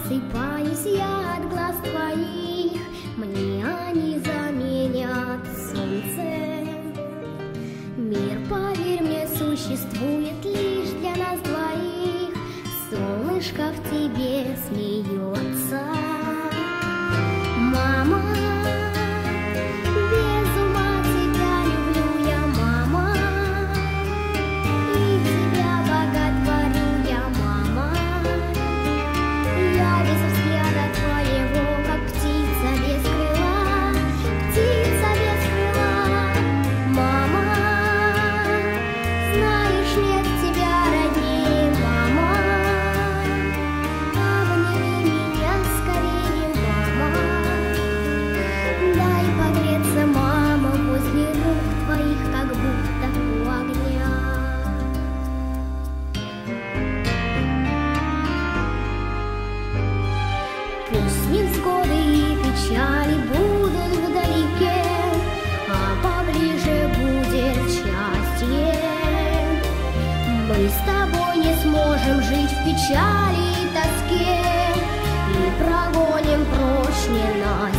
Отсыпаюсь я от глаз твоих, мне они заменят солнце. Мир, поверь мне, существует лишь для нас двоих. Солнышко в тебе смеется. Мама, без ума тебя люблю я, мама, и тебя боготворю я, мама. Я без взгляда твоего, как птица без крыла, птица без крыла. Мама, знаешь, нет тебя роднее, мама. Обними меня скорее, мама. Дай погреться, мама, возле рук твоих, как будто у огня. Пусть невзгоды и печали будут вдалеке, а поближе будет счастье. Мы с тобой не сможем жить в печали и тоске, и прогоним прочь ненастье.